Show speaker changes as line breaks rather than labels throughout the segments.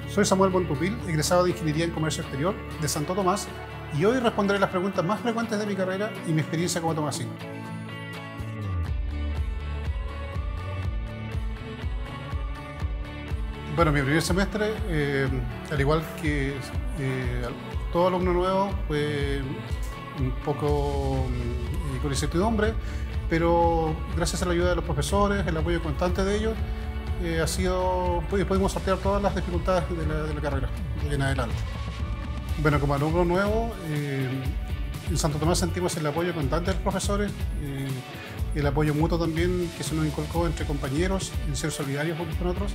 Soy Samuel Bontupil, egresado de Ingeniería en Comercio Exterior de Santo Tomás, y hoy responderé las preguntas más frecuentes de mi carrera y mi experiencia como tomasino. Bueno, mi primer semestre, al igual que todo alumno nuevo, fue un poco con incertidumbre, pero gracias a la ayuda de los profesores, el apoyo constante de ellos, pudimos sortear todas las dificultades de la carrera en adelante. Bueno, como alumno nuevo, en Santo Tomás sentimos el apoyo constante de los profesores, el apoyo mutuo también que se nos inculcó entre compañeros, en ser solidarios unos con otros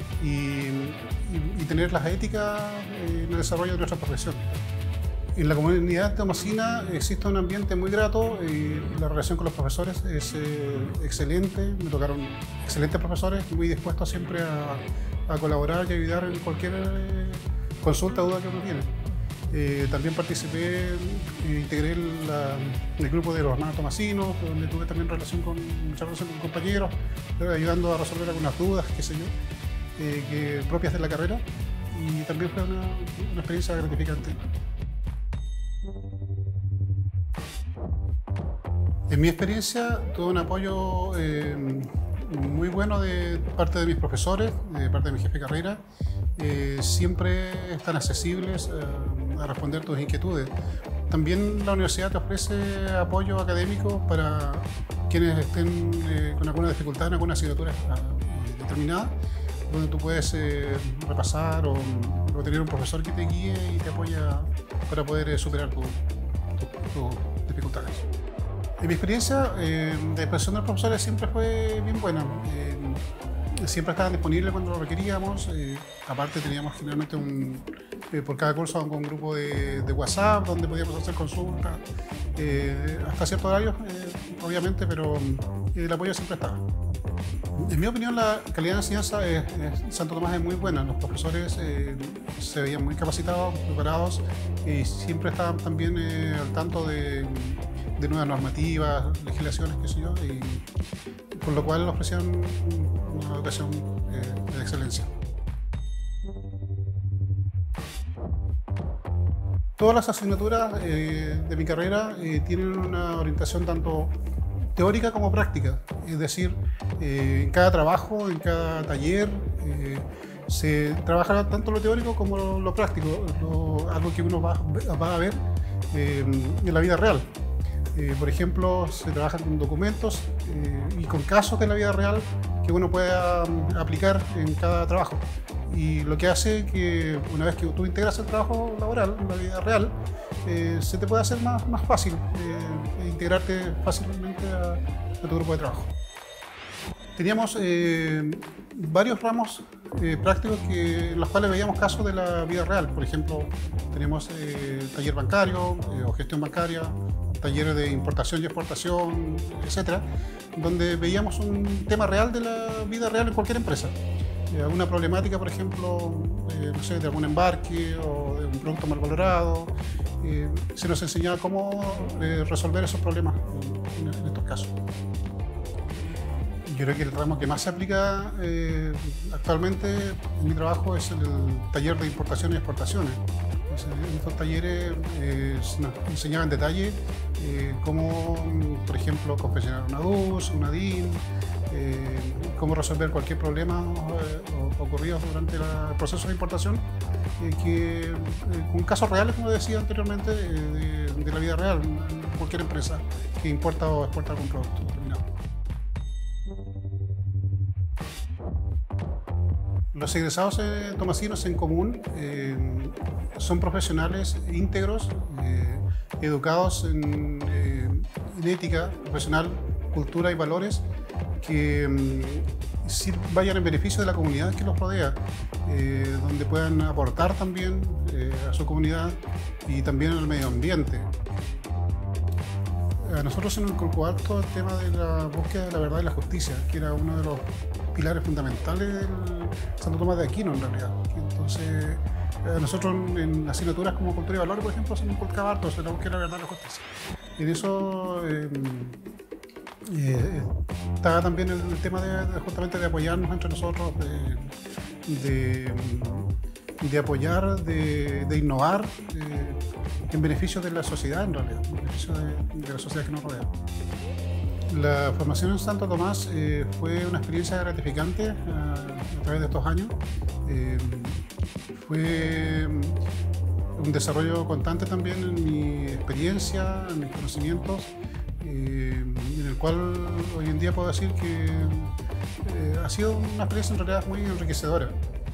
y tener las éticas en el desarrollo de nuestra profesión. En la comunidad tomasina existe un ambiente muy grato y la relación con los profesores es excelente. Me tocaron excelentes profesores muy dispuestos siempre a colaborar y ayudar en cualquier consulta o duda que uno tiene. También participé, integré el grupo de los hermanos tomasinos, donde tuve también mucha relación con compañeros, ayudando a resolver algunas dudas, qué sé yo, propias de la carrera, y también fue una experiencia gratificante. En mi experiencia tuve un apoyo muy bueno de parte de mis profesores, de parte de mi jefe de carrera. Siempre están accesibles a responder tus inquietudes. También la universidad te ofrece apoyo académico para quienes estén con alguna dificultad en alguna asignatura determinada, donde tú puedes repasar o tener un profesor que te guíe y te apoya para poder superar tus dificultades. En mi experiencia de expresión de los profesores siempre fue bien buena. Siempre estaban disponibles cuando lo requeríamos. Aparte teníamos generalmente por cada curso un grupo de WhatsApp donde podíamos hacer consultas, hasta ciertos horarios, obviamente, pero el apoyo siempre estaba. En mi opinión, la calidad de enseñanza en Santo Tomás es muy buena. Los profesores se veían muy capacitados, preparados, y siempre estaban también al tanto de nuevas normativas, legislaciones, qué sé yo, y con lo cual ofrecían una educación de excelencia. Todas las asignaturas de mi carrera tienen una orientación tanto teórica como práctica, es decir, en cada trabajo, en cada taller, se trabaja tanto lo teórico como lo práctico, algo que uno va a ver en la vida real. Por ejemplo, se trabaja con documentos y con casos de la vida real que uno pueda aplicar en cada trabajo. Y lo que hace que una vez que tú integras el trabajo laboral en la vida real, se te puede hacer más fácil integrarte fácilmente a tu grupo de trabajo. Teníamos varios ramos prácticos en los cuales veíamos casos de la vida real. Por ejemplo, teníamos taller bancario o gestión bancaria, talleres de importación y exportación, etcétera, donde veíamos un tema real de la vida real en cualquier empresa. Alguna problemática, por ejemplo, no sé, de algún embarque o de un producto mal valorado, se nos enseñaba cómo resolver esos problemas en estos casos. Yo creo que el ramo que más se aplica actualmente en mi trabajo es el taller de importaciones y exportaciones. En estos talleres se nos enseñaba en detalle cómo, por ejemplo, confeccionar una DUS, una DIN, cómo resolver cualquier problema ocurrido durante el proceso de importación, con casos reales, como decía anteriormente, de la vida real, en cualquier empresa que importa o exporta algún producto determinado. Los egresados tomasinos en común son profesionales íntegros, educados en ética profesional, cultura y valores que vayan en beneficio de la comunidad que los rodea, donde puedan aportar también a su comunidad y también al medio ambiente. A nosotros se nos inculcó harto el tema de la búsqueda de la verdad y la justicia, que era uno de los pilares fundamentales del Santo Tomás de Aquino, en realidad. Entonces, a nosotros en asignaturas como Cultura y Valores, por ejemplo, se nos inculcaba harto la búsqueda de la verdad y la justicia. En eso estaba también el tema justamente de apoyarnos entre nosotros, de de apoyar, de innovar en beneficio de la sociedad, en realidad, en beneficio de la sociedad que nos rodea. La formación en Santo Tomás fue una experiencia gratificante a través de estos años. Fue un desarrollo constante también en mi experiencia, en mis conocimientos, en el cual hoy en día puedo decir que ha sido una experiencia en realidad muy enriquecedora.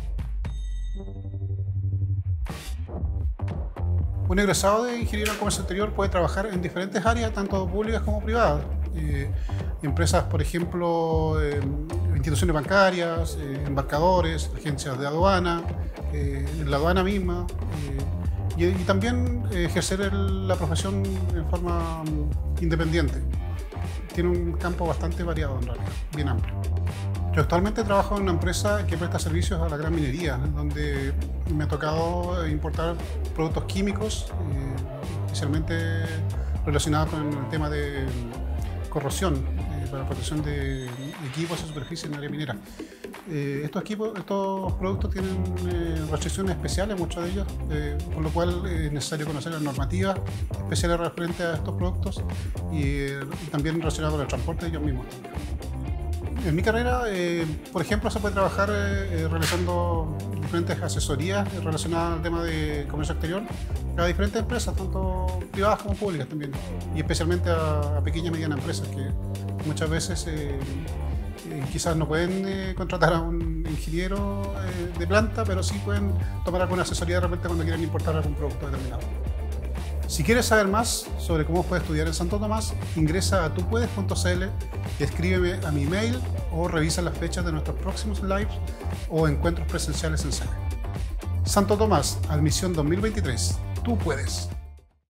Un egresado de Ingeniería en Comercio Exterior puede trabajar en diferentes áreas, tanto públicas como privadas. Empresas, por ejemplo, instituciones bancarias, embarcadores, agencias de aduana, en la aduana misma, y también ejercer la profesión en forma independiente. Tiene un campo bastante variado en realidad, bien amplio. Yo actualmente trabajo en una empresa que presta servicios a la gran minería, donde me ha tocado importar productos químicos, especialmente relacionados con el tema de corrosión, para la protección de equipos y superficies en el área minera. Estos productos tienen restricciones especiales, muchos de ellos, por lo cual es necesario conocer las normativas especiales referentes a estos productos y también relacionados con el transporte de ellos mismos. En mi carrera, por ejemplo, se puede trabajar realizando diferentes asesorías relacionadas al tema de comercio exterior a diferentes empresas, tanto privadas como públicas también, y especialmente a pequeñas y medianas empresas que muchas veces quizás no pueden contratar a un ingeniero de planta, pero sí pueden tomar alguna asesoría de repente cuando quieran importar algún producto determinado. Si quieres saber más sobre cómo puedes estudiar en Santo Tomás, ingresa a tupuedes.cl y escríbeme a mi email o revisa las fechas de nuestros próximos lives o encuentros presenciales en sede. Santo Tomás, admisión 2023. Tú puedes.